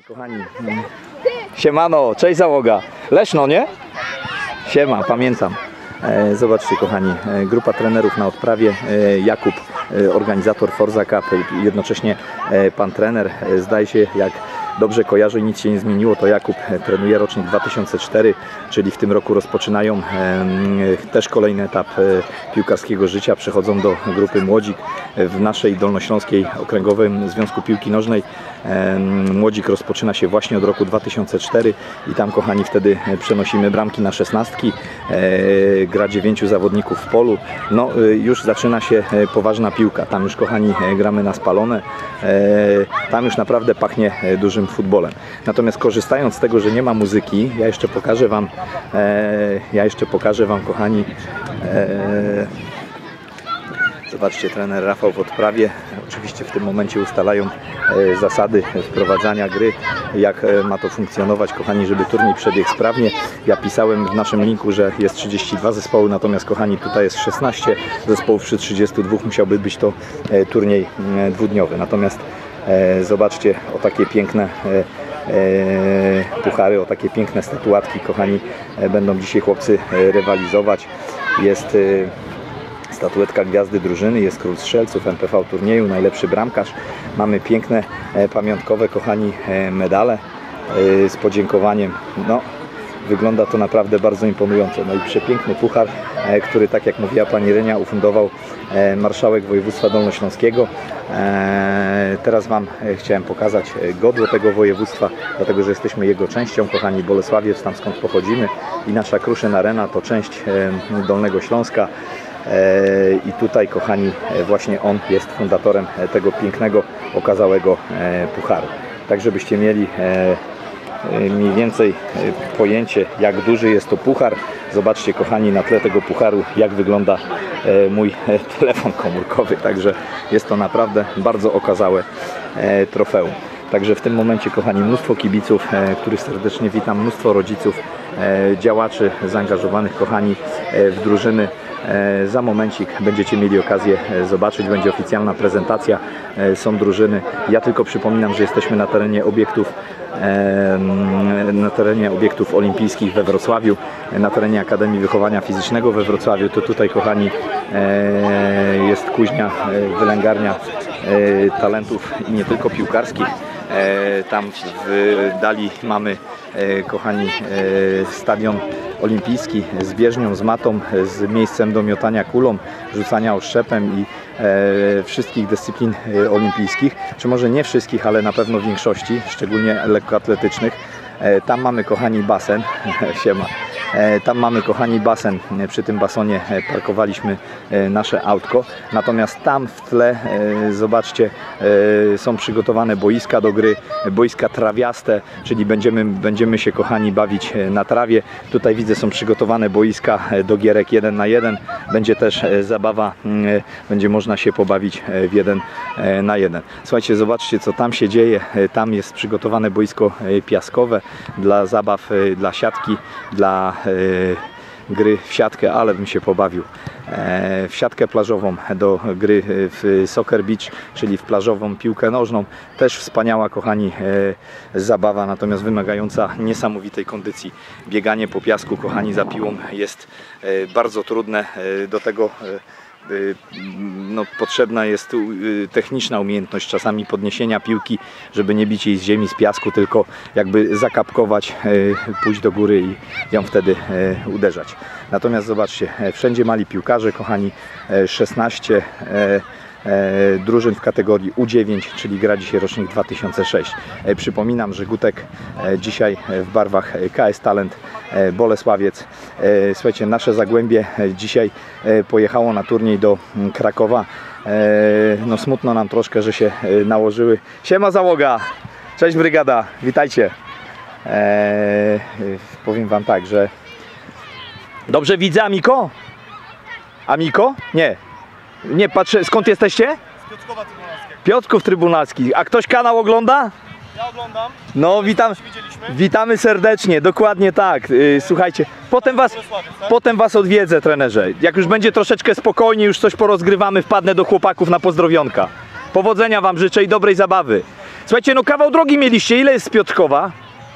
Kochani, siemano, cześć załoga. Leszno, nie? Siema, pamiętam. Zobaczcie kochani, grupa trenerów na odprawie, Jakub, organizator Forza Cup, jednocześnie pan trener, zdaje się, jak dobrze kojarzę i nic się nie zmieniło, to Jakub trenuje rocznik 2004, czyli w tym roku rozpoczynają też kolejny etap piłkarskiego życia, przechodzą do grupy Młodzik w naszej Dolnośląskiej Okręgowym Związku Piłki Nożnej. Młodzik rozpoczyna się właśnie od roku 2004 i tam kochani wtedy przenosimy bramki na 16, gra 9 zawodników w polu, no już zaczyna się poważna piłka, tam już kochani gramy na spalone, tam już naprawdę pachnie dużym futbolem. Natomiast korzystając z tego, że nie ma muzyki, ja jeszcze pokażę wam kochani, zobaczcie, trener Rafał w odprawie. Oczywiście w tym momencie ustalają zasady wprowadzania gry, jak ma to funkcjonować, kochani, żeby turniej przebiegł sprawnie. Ja pisałem w naszym linku, że jest 32 zespoły, natomiast kochani, tutaj jest 16 zespołów przy 32, musiałby być to turniej dwudniowy. Natomiast zobaczcie, o takie piękne puchary, o takie piękne statuatki, kochani, będą dzisiaj chłopcy rywalizować. Jest statuetka gwiazdy drużyny, jest król strzelców MPV turnieju, najlepszy bramkarz. Mamy piękne, pamiątkowe, kochani, medale z podziękowaniem. No, wygląda to naprawdę bardzo imponująco. No i przepiękny puchar, który, tak jak mówiła pani Renia, ufundował marszałek województwa dolnośląskiego. Teraz wam chciałem pokazać godło tego województwa, dlatego że jesteśmy jego częścią, kochani. Bolesławiec, tam skąd pochodzimy, i nasza Kruszyn Arena to część Dolnego Śląska. I tutaj, kochani, właśnie on jest fundatorem tego pięknego, okazałego pucharu. Tak, żebyście mieli mniej więcej pojęcie, jak duży jest to puchar. Zobaczcie, kochani, na tle tego pucharu, jak wygląda mój telefon komórkowy. Także jest to naprawdę bardzo okazałe trofeum. Także w tym momencie, kochani, mnóstwo kibiców, których serdecznie witam, mnóstwo rodziców, działaczy zaangażowanych, kochani, w drużyny. Za momencik będziecie mieli okazję zobaczyć, będzie oficjalna prezentacja, są drużyny. Ja tylko przypominam, że jesteśmy na terenie obiektów olimpijskich we Wrocławiu, na terenie Akademii Wychowania Fizycznego we Wrocławiu. To tutaj, kochani, jest kuźnia, wylęgarnia talentów i nie tylko piłkarskich. Tam w dali mamy, kochani, stadion olimpijski z bieżnią, z matą, z miejscem do miotania kulą, rzucania oszczepem i wszystkich dyscyplin olimpijskich, czy może nie wszystkich, ale na pewno większości, szczególnie lekkoatletycznych. Tam mamy, kochani, basen. Siema. Tam mamy, kochani, basen. Przy tym basonie parkowaliśmy nasze autko. Natomiast tam w tle, zobaczcie, są przygotowane boiska do gry, boiska trawiaste, czyli będziemy się, kochani, bawić na trawie. Tutaj widzę, są przygotowane boiska do gierek 1 na 1. Będzie też zabawa, będzie można się pobawić w 1 na 1. Słuchajcie, zobaczcie, co tam się dzieje. Tam jest przygotowane boisko piaskowe dla zabaw, dla siatki, dla gry w siatkę, ale bym się pobawił. W siatkę plażową do gry w soccer beach, czyli w plażową piłkę nożną. Też wspaniała, kochani, zabawa, natomiast wymagająca niesamowitej kondycji. Bieganie po piasku, kochani, za piłą jest bardzo trudne. Do tego no, potrzebna jest techniczna umiejętność czasami podniesienia piłki, żeby nie bić jej z ziemi, z piasku, tylko jakby zakapkować, pójść do góry i ją wtedy uderzać. Natomiast zobaczcie, wszędzie mali piłkarze, kochani, 16 drużyn w kategorii U9, czyli gra dzisiaj rocznik 2006. Przypominam, że Gutek dzisiaj w barwach KS Talent Bolesławiec. Słuchajcie, nasze Zagłębie dzisiaj pojechało na turniej do Krakowa. No smutno nam troszkę, że się nałożyły. Siema załoga! Cześć brygada, witajcie! Powiem wam tak, że dobrze widzę, Amiko? Amiko? Nie. Nie patrzę, skąd jesteście? Z Piotrkowa Trybunalskiego. Piotrków Trybunalski. A ktoś kanał ogląda? Ja oglądam. No witam, witamy serdecznie, dokładnie tak. Słuchajcie, potem was odwiedzę, trenerze. Jak już będzie troszeczkę spokojniej, już coś porozgrywamy, wpadnę do chłopaków na pozdrowionka. Powodzenia wam życzę i dobrej zabawy. Słuchajcie, no kawał drogi mieliście. Ile jest z Piotrkowa?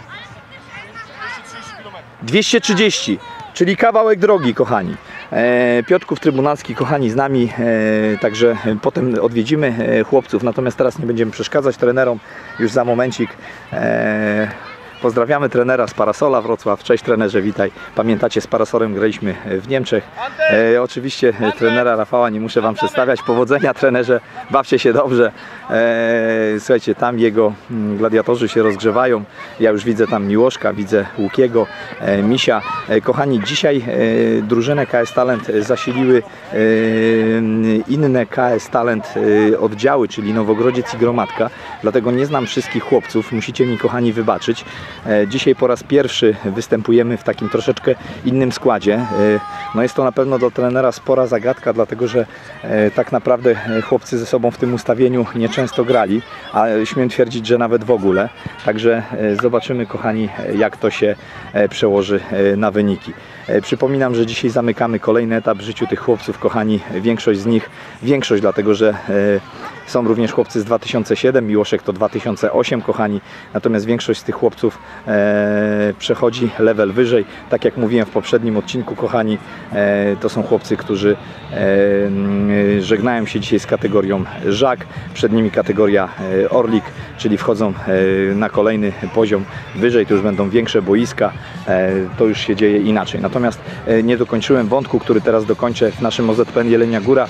230 km. 230, czyli kawałek drogi, kochani. Piotrków Trybunalski, kochani, z nami, także potem odwiedzimy chłopców, natomiast teraz nie będziemy przeszkadzać trenerom, już za momencik. Pozdrawiamy trenera z Parasola Wrocław. Cześć trenerze, witaj. Pamiętacie, z Parasolem graliśmy w Niemczech. Oczywiście trenera Rafała nie muszę Wam przedstawiać. Powodzenia trenerze, bawcie się dobrze. Słuchajcie, tam jego gladiatorzy się rozgrzewają. Ja już widzę tam Miłoszka, widzę Łukiego, Misia. Kochani, dzisiaj drużynę KS Talent zasiliły inne KS Talent oddziały, czyli Nowogrodziec i Gromadka. Dlatego nie znam wszystkich chłopców. Musicie mi, kochani, wybaczyć. Dzisiaj po raz pierwszy występujemy w takim troszeczkę innym składzie. No jest to na pewno do trenera spora zagadka, dlatego że tak naprawdę chłopcy ze sobą w tym ustawieniu nieczęsto grali, a śmiem twierdzić, że nawet w ogóle. Także zobaczymy, kochani, jak to się przełoży na wyniki. Przypominam, że dzisiaj zamykamy kolejny etap w życiu tych chłopców, kochani. Większość dlatego, że są również chłopcy z 2007, Miłoszek to 2008, kochani. Natomiast większość z tych chłopców przechodzi level wyżej. Tak jak mówiłem w poprzednim odcinku, kochani, to są chłopcy, którzy żegnają się dzisiaj z kategorią Żak. Przed nimi kategoria Orlik, czyli wchodzą na kolejny poziom wyżej. To już będą większe boiska. To już się dzieje inaczej. Natomiast nie dokończyłem wątku, który teraz dokończę w naszym OZPN Jelenia Góra.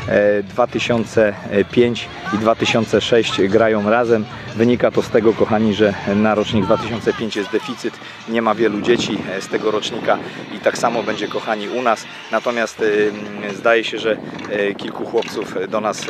2005 i 2006 grają razem. Wynika to z tego, kochani, że na rocznik 2005 jest deficyt, nie ma wielu dzieci z tego rocznika i tak samo będzie, kochani, u nas. Natomiast zdaje się, że kilku chłopców do nas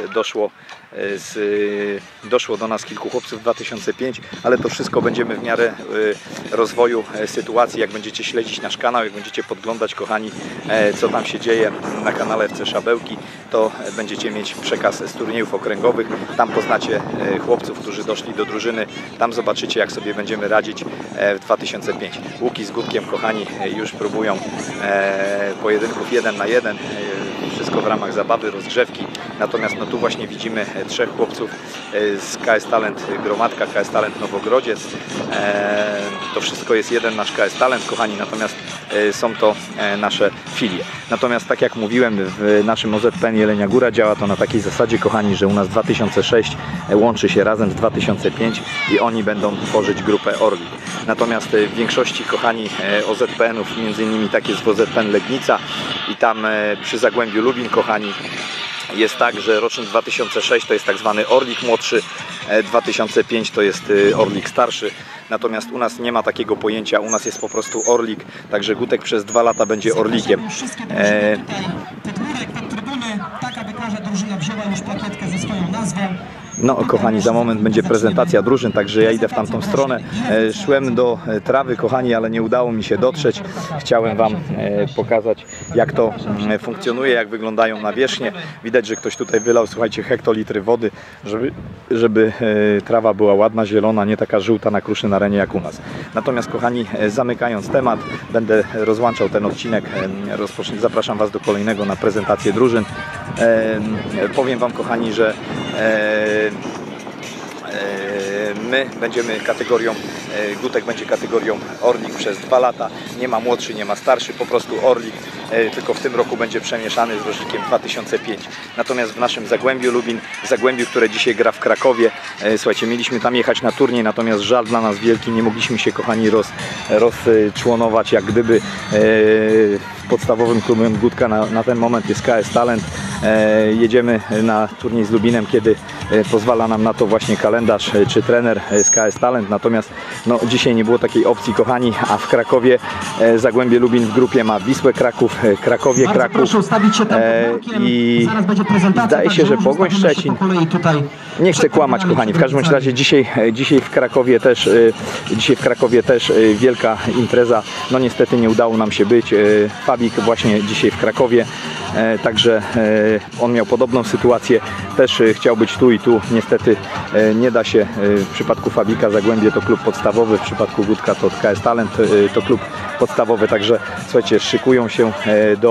doszło do nas kilku chłopców w 2005, ale to wszystko będziemy w miarę rozwoju sytuacji, jak będziecie śledzić nasz kanał, jak będziecie podglądać, kochani, co tam się dzieje na kanale FC Szabełki, to będziecie mieć przekaz z turniejów okręgowych. Tam poznacie chłopców, którzy doszli do drużyny. Tam zobaczycie, jak sobie będziemy radzić w 2005. Łuki z Gutkiem, kochani, już próbują pojedynków 1 na 1. Wszystko w ramach zabawy, rozgrzewki. Natomiast no tu właśnie widzimy trzech chłopców z KS Talent Gromadka, KS Talent Nowogrodziec. To wszystko jest jeden nasz KS Talent, kochani, natomiast są to nasze filie. Natomiast tak jak mówiłem, w naszym OZPN Jelenia Góra działa to na takiej zasadzie, kochani, że u nas 2006 łączy się razem z 2005 i oni będą tworzyć grupę Orlik. Natomiast w większości, kochani, OZPN-ów, między innymi tak jest w OZPN Legnica i tam przy Zagłębiu Lubin, kochani, jest tak, że rocznik 2006 to jest tak zwany Orlik młodszy, 2005 to jest Orlik starszy. Natomiast u nas nie ma takiego pojęcia, u nas jest po prostu Orlik, także Gutek przez 2 lata będzie Orlikiem. Tak, aby każda drużyna wzięła już plakietkę ze swoją nazwą. No, kochani, za moment będzie prezentacja drużyn, także ja idę w tamtą stronę. Szłem do trawy, kochani, ale nie udało mi się dotrzeć. Chciałem Wam pokazać, jak to funkcjonuje, jak wyglądają nawierzchnie. Widać, że ktoś tutaj wylał, słuchajcie, hektolitry wody, żeby trawa była ładna, zielona, nie taka żółta na Kruszyn Arenie jak u nas. Natomiast, kochani, zamykając temat, będę rozłączał ten odcinek. Zapraszam Was do kolejnego na prezentację drużyn. Powiem Wam, kochani, że my będziemy kategorią, Gutek będzie kategorią Orlik przez 2 lata. Nie ma młodszy, nie ma starszy, po prostu Orlik, tylko w tym roku będzie przemieszany z rocznikiem 2005. Natomiast w naszym Zagłębiu Lubin, Zagłębiu, które dzisiaj gra w Krakowie, słuchajcie, mieliśmy tam jechać na turniej, natomiast żal dla nas wielki, nie mogliśmy się, kochani, rozczłonować, jak gdyby podstawowym klubem Gutka na ten moment jest KS Talent. Jedziemy na turniej z Lubinem, kiedy pozwala nam na to właśnie kalendarz czy trener z KS Talent. Natomiast no, dzisiaj nie było takiej opcji, kochani, a w Krakowie Zagłębie Lubin w grupie ma Wisłę Kraków, Krakowie Kraków i zdaje się, że Pogoń Szczecin. Nie chcę kłamać, kochani, w każdym razie dzisiaj w Krakowie też wielka impreza. No niestety nie udało nam się być. Fabik właśnie dzisiaj w Krakowie, także on miał podobną sytuację, też chciał być tu i tu, niestety nie da się. W przypadku Fabika Zagłębie to klub podstawowy, w przypadku Gutka to KS Talent to klub podstawowy, także słuchajcie, szykują się do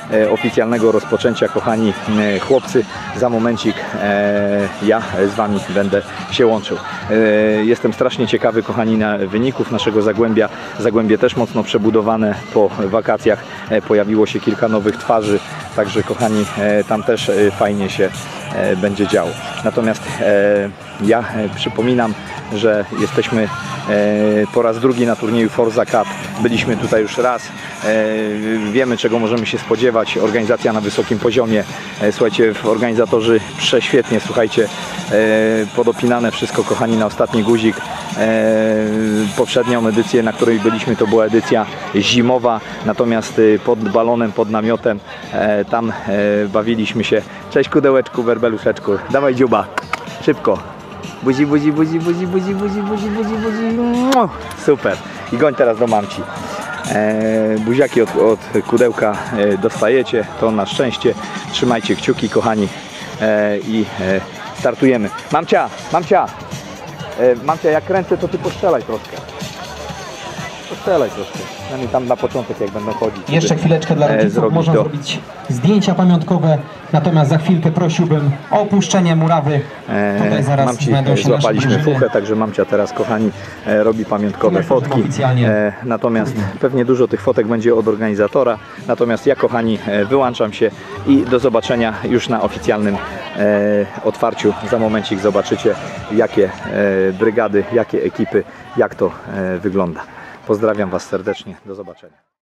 oficjalnego rozpoczęcia, kochani chłopcy, za momencik ja z Wami będę się łączył. Jestem strasznie ciekawy, kochani, wyników naszego Zagłębia. Zagłębie też mocno przebudowane po wakacjach, pojawiło się kilka nowych twarzy, także kochani, tam też fajnie się będzie działo. Natomiast ja przypominam, że jesteśmy po raz drugi na turnieju Forza Cup. Byliśmy tutaj już raz. Wiemy, czego możemy się spodziewać. Organizacja na wysokim poziomie. Słuchajcie, organizatorzy prześwietnie, słuchajcie, podopinane wszystko, kochani, na ostatni guzik. Poprzednią edycję, na której byliśmy, to była edycja zimowa, natomiast pod balonem, pod namiotem, tam bawiliśmy się. Cześć kudełeczku, werbeluszeczku, dawaj dziuba, szybko. Buzi, buzi, buzi, buzi, buzi, buzi, buzi, buzi, buzi. Super. I goń teraz do mamci. Buziaki od kudełka dostajecie, to na szczęście. Trzymajcie kciuki, kochani, i startujemy. Mamcia, mamcia, mamcia, jak kręcę, to ty postrzelaj troszkę. Postrzelaj troszkę. Przynajmniej tam na początek, jak będą chodzić. Jeszcze chwileczkę dla rodziców, można zrobić zdjęcia pamiątkowe, natomiast za chwilkę prosiłbym o opuszczenie murawy. Tutaj zaraz Mamci znajdą się złapaliśmy nasze drużyny. fuchę, także mamcia teraz, kochani, robi pamiątkowe Jak to fotki. oficjalnie. Natomiast pewnie dużo tych fotek będzie od organizatora. Natomiast ja, kochani, wyłączam się i do zobaczenia już na oficjalnym otwarciu. Za momencik zobaczycie, jakie brygady, jakie ekipy, jak to wygląda. Pozdrawiam Was serdecznie. Do zobaczenia.